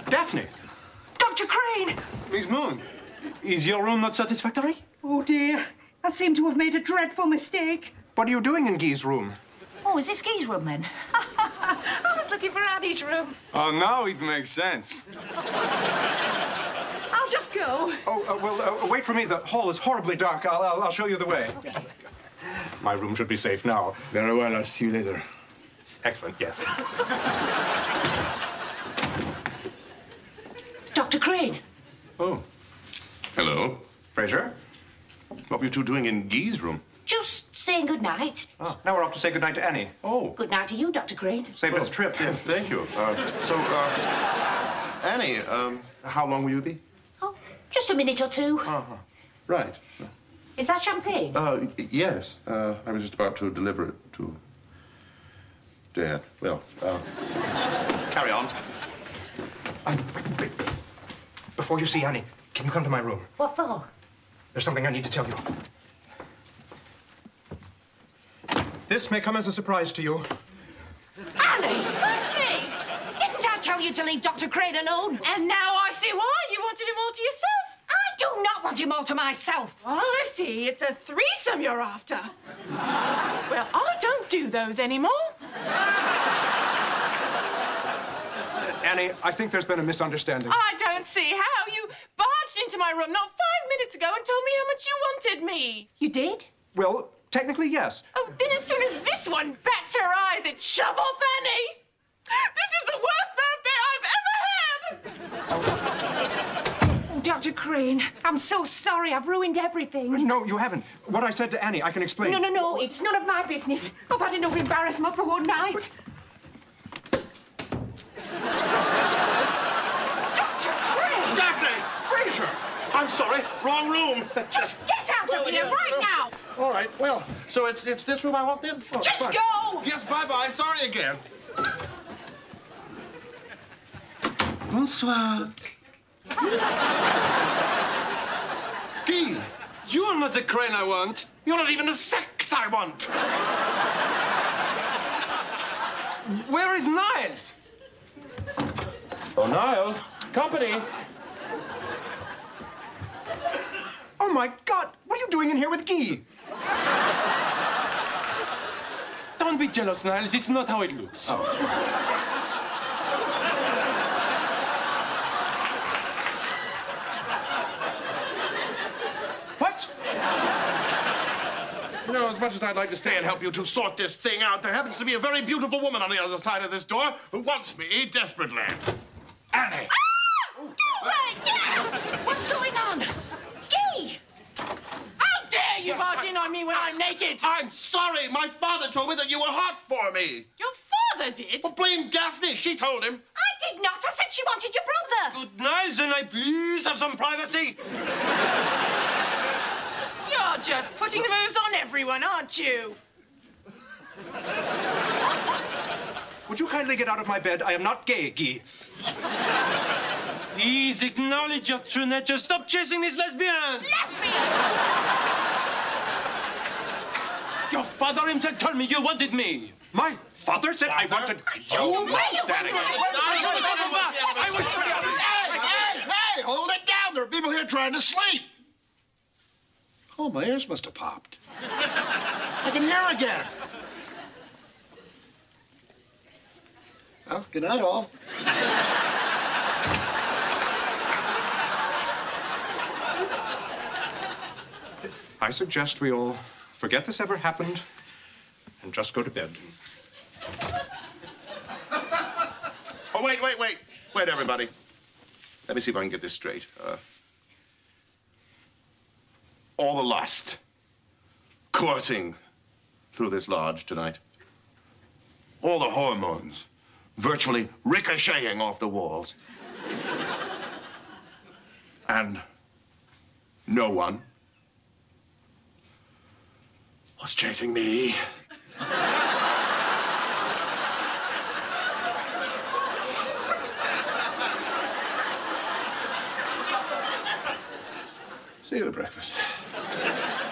Daphne! Dr. Crane! Miss Moon, is your room not satisfactory? Oh, dear. I seem to have made a dreadful mistake. What are you doing in Guy's room? Oh, is this Guy's room, then? I was looking for Annie's room. Oh, now it makes sense. I'll just go. Oh, well, wait for me. The hall is horribly dark. I'll show you the way. Okay. Yes. My room should be safe now. Very well, I'll see you later. Excellent, yes. Dr. Crane. Oh. Hello. Frasier? What were you two doing in Guy's room? Just saying good night. Oh, now we're off to say goodnight to Annie. Oh. Good night to you, Dr. Crane. Saved us a trip. Yes, thank you. Annie, how long will you be? Oh, just a minute or two. Uh-huh. Right. Is that champagne? Yes. I was just about to deliver it to Dad. Well, carry on. Wait. Before you see Annie, can you come to my room? What for? There's something I need to tell you. This may come as a surprise to you. Annie! Annie! Didn't I tell you to leave Dr. Crane alone? And now I see why. You wanted him all to yourself. I do not want him all to myself. Oh, I see. It's a threesome you're after. Well, I don't do those anymore. Annie, I think there's been a misunderstanding. I don't see how. You barged into my room not 5 minutes ago and told me how much you wanted me. You did? Well, technically, yes. Oh, then as soon as this one bats her eyes, it's shove off Annie. This is the worst birthday I've ever had. Dr. Crane, I'm so sorry. I've ruined everything. No, you haven't. What I said to Annie, I can explain. No. It's none of my business. I've had enough embarrassment for one night. Dr. Crane! Daphne! Frasier! I'm sorry, wrong room. Just get out of here right now! All right, well, so it's this room I want then? Oh, Just fine. go! Yes, bye-bye. Sorry again. Bonsoir. Guy, You're not the Crane I want. you're not even the sex I want. Where is Niles? Oh, Niles. Company. Oh, my God. What are you doing in here with Guy? Don't be jealous, Niles. It's not how it looks. Oh. What? You know, as much as I'd like to stay and help you to sort this thing out, there happens to be a very beautiful woman on the other side of this door who wants me desperately. Annie. What's going on? Guy! How dare you barge in on me when I'm naked? I'm sorry. My father told me that you were hot for me. Your father did? Well, blame Daphne. She told him. I did not. I said she wanted your brother. Good Niles, and I please have some privacy. You're just putting the moves on everyone, aren't you? Would you kindly get out of my bed? I am not gay, Guy. Please acknowledge your true nature. Stop chasing these lesbians. Lesbian! Your father himself told me you wanted me. My father said I wanted you. Oh, Wait, I was pretty honest. Hey, hold it down. There are people here trying to sleep. Oh, my ears must have popped. I can hear again. Well, good night, all. I suggest we all forget this ever happened and just go to bed. Oh, wait. Wait, everybody. Let me see if I can get this straight. All the lust coursing through this lodge tonight. All the hormones virtually ricocheting off the walls. And no one was chasing me. See you at breakfast.